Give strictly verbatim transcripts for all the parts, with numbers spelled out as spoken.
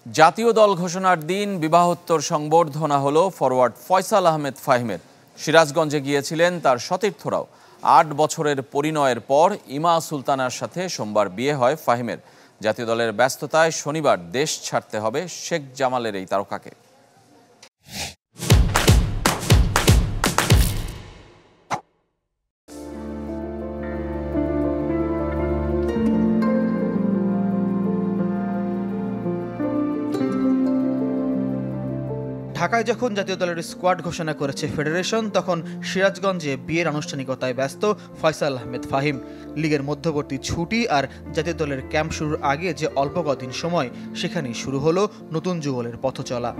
জাতীয় দল ঘোষণার দিন বিবাহোত্তর সংবর্ধনা হলো ফরওয়ার্ড ফয়সাল আহমেদ ফাহিমের। সিরাজগঞ্জে গিয়েছিলেন তার সতীর্থরাও। আট বছরের পরিণয়ের পর ইমা সুলতানার সাথে সোমবার বিয়ে হয় ফাহিমের। জাতীয় দলের ব্যস্ততায় শনিবার দেশ ছাড়তে হবে শেখ জামালের এই তারকাকে। ঢাকায় যখন জাতীয় দলের স্কোয়াড ঘোষণা করেছে ফেডারেশন, তখন সিরাজগঞ্জে বিয়ের আনুষ্ঠানিকতায় ব্যস্ত ফয়সাল আহমেদ ফাহিম। লিগের মধ্যবর্তী ছুটি আর জাতীয় দলের ক্যাম্প শুরুর আগে যে অল্প কদিন সময়, সেখানেই শুরু হলো নতুন যুগলের পথ চলা।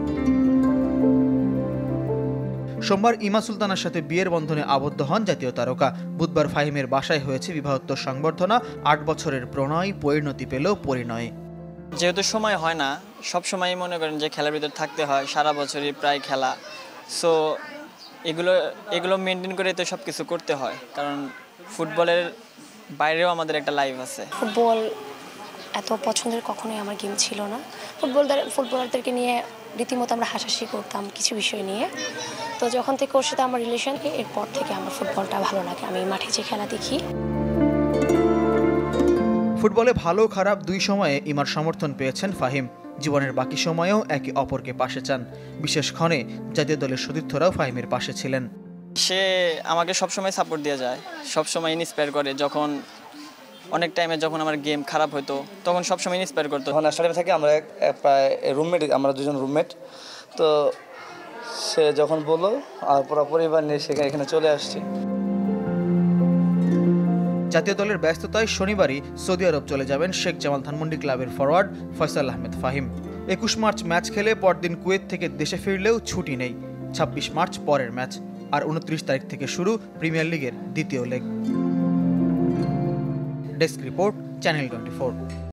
সোমবার ইমা সুলতানার সাথে বিয়ের বন্ধনে আবদ্ধ হন জাতীয় তারকা। বুধবার ফাহিমের বাসায় হয়েছে বিবাহোত্তর সংবর্ধনা। আট বছরের প্রণয় পরিণতি পেল পরিণয়ে। যেহেতু সময় হয় না, সব সময় মনে করেন যে খেলার ভিতর থাকতে হয়, সারা বছরই প্রায় খেলা। সো এগুলো এগুলো মেনটেন করে তো সব কিছু করতে হয়, কারণ ফুটবলের বাইরেও আমাদের একটা লাইফ আছে। ফুটবল এত পছন্দের কখনোই আমার গেম ছিল না। ফুটবলদের ফুটবলারদেরকে নিয়ে রীতিমতো আমরা হাসাহাসি করতাম কিছু বিষয় নিয়ে। তো যখন থেকে ওর সাথে আমার রিলেশন, এরপর থেকে আমার ফুটবলটা ভালো লাগে। আমি মাঠে যে খেলা দেখি। ফুটবলে ভালো খারাপ দুই সময়ে ইমার সমর্থন পেয়েছেন ফাহিম। জীবনের বাকি সময়েও একে অপরকে পাশে চান। বিশেষ ক্ষণে জাতীয় দলের সতীর্থরাও ফাহিমের পাশে ছিলেন। সে আমাকে সবসময় সাপোর্ট দিয়ে যায়, সবসময় ইন্সপায়ার করে। যখন অনেক টাইমে যখন আমার গেম খারাপ হতো, তখন সবসময় ইন্সপায়ার করতো। তখন স্টাডিয়ামে থাকি আমরা প্রায় রুমমেট, আমরা দুজন রুমমেট। তো সে যখন বললো, আর পুরো পরিবার নিয়ে সেখানে এখানে চলে আসছি। জাতীয় দলের ব্যস্ততায় শনিবারই সৌদি আরব চলে যাবেন শেখ জামাল ধানমন্ডি ক্লাবের ফরওয়ার্ড ফয়সাল আহমেদ ফাহিম। একুশ মার্চ ম্যাচ খেলে পরদিন কুয়েত থেকে দেশে ফিরলেও ছুটি নেই। ছাব্বিশ মার্চ পরের ম্যাচ, আর উনত্রিশ তারিখ থেকে শুরু প্রিমিয়ার লিগের দ্বিতীয় leg. Desk report, channel twenty four.